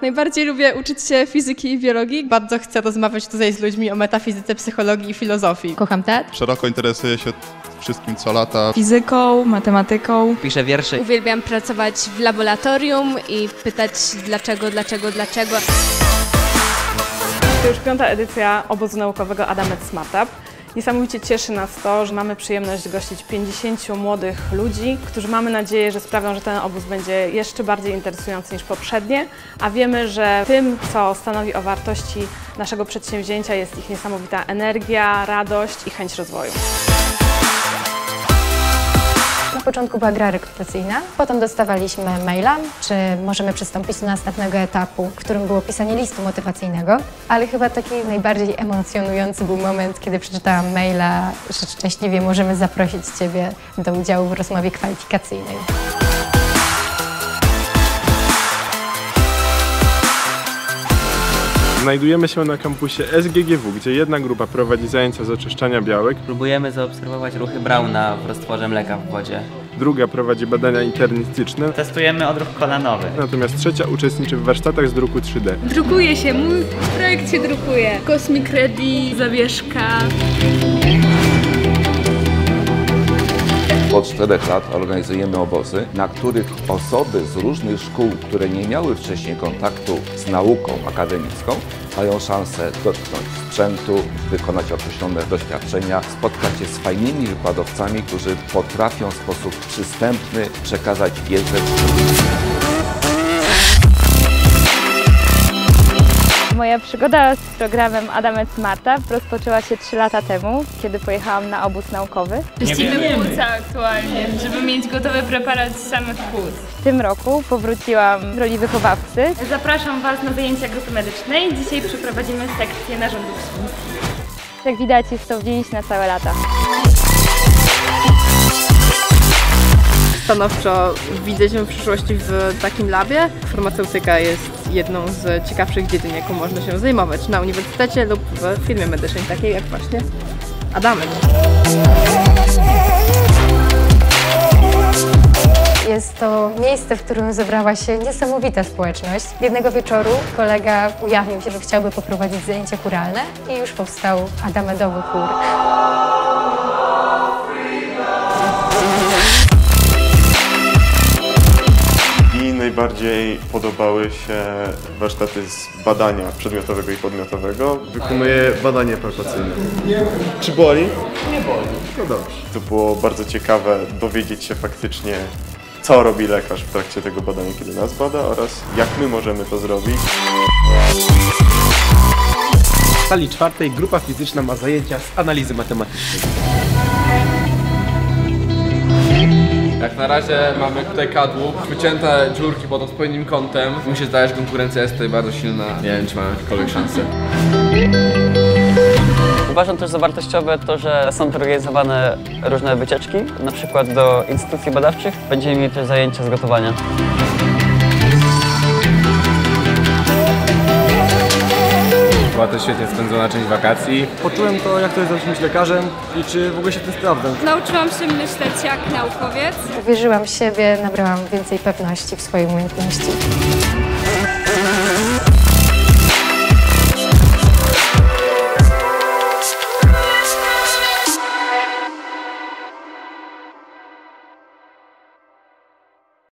Najbardziej lubię uczyć się fizyki i biologii. Bardzo chcę rozmawiać tutaj z ludźmi o metafizyce, psychologii i filozofii. Kocham teatr. Szeroko interesuję się wszystkim, co lata. Fizyką, matematyką. Piszę wiersze. Uwielbiam pracować w laboratorium i pytać dlaczego. To już 5. edycja obozu naukowego Adamet Smartup. Niesamowicie cieszy nas to, że mamy przyjemność gościć 50 młodych ludzi, którzy mamy nadzieję, że sprawią, że ten obóz będzie jeszcze bardziej interesujący niż poprzednie, a wiemy, że tym, co stanowi o wartości naszego przedsięwzięcia, jest ich niesamowita energia, radość i chęć rozwoju. Na początku była gra rekrutacyjna, potem dostawaliśmy maila, czy możemy przystąpić do następnego etapu, w którym było pisanie listu motywacyjnego, ale chyba taki najbardziej emocjonujący był moment, kiedy przeczytałam maila, że szczęśliwie możemy zaprosić Ciebie do udziału w rozmowie kwalifikacyjnej. Znajdujemy się na kampusie SGGW, gdzie jedna grupa prowadzi zajęcia z oczyszczania białek. Próbujemy zaobserwować ruchy Brauna w roztworze mleka w wodzie. Druga prowadzi badania internistyczne. Testujemy odruch kolanowy. Natomiast trzecia uczestniczy w warsztatach z druku 3D. Drukuje się, mój projekt się drukuje. Cosmic Ready, zawieszka. Od 4 lat organizujemy obozy, na których osoby z różnych szkół, które nie miały wcześniej kontaktu z nauką akademicką, mają szansę dotknąć sprzętu, wykonać określone doświadczenia, spotkać się z fajnymi wykładowcami, którzy potrafią w sposób przystępny przekazać wiedzę. Moja przygoda z programem Adamet Smartup rozpoczęła się 3 lata temu, kiedy pojechałam na obóz naukowy. Czyścimy płuca aktualnie, żeby mieć gotowy preparat z samych płuc. W tym roku powróciłam w roli wychowawcy. Zapraszam Was na zajęcia grupy medycznej. Dzisiaj przeprowadzimy sekcję narządów świńskich. Jak widać, jest to dziś na całe lata. Stanowczo widzę się w przyszłości w takim labie. Farmaceutyka jest jedną z ciekawszych dziedzin, jaką można się zajmować na uniwersytecie lub w firmie medycznej, takiej jak właśnie Adamet. Jest to miejsce, w którym zebrała się niesamowita społeczność. Jednego wieczoru kolega ujawnił się, że chciałby poprowadzić zajęcia chóralne i już powstał Adametowy chór. Najbardziej podobały się warsztaty z badania przedmiotowego i podmiotowego. Wykonuję badanie palpacyjne. Czy boli? Nie boli. No dobrze. To było bardzo ciekawe dowiedzieć się faktycznie, co robi lekarz w trakcie tego badania, kiedy nas bada, oraz jak my możemy to zrobić. W sali 4 grupa fizyczna ma zajęcia z analizy matematycznej. Jak na razie mamy tutaj kadłub, wycięte dziurki pod odpowiednim kątem. Mi się zdaje, że konkurencja jest tutaj bardzo silna. Nie wiem, czy mamy jakiekolwiek szansę. Uważam też za wartościowe to, że są organizowane różne wycieczki, na przykład do instytucji badawczych. Będziemy mieli też zajęcia z gotowania. Była to świetnie spędzona część wakacji. Poczułem to, jak to jest być lekarzem i czy w ogóle się tym sprawdzam. Nauczyłam się myśleć jak naukowiec. Uwierzyłam w siebie, nabrałam więcej pewności w swojej umiejętności.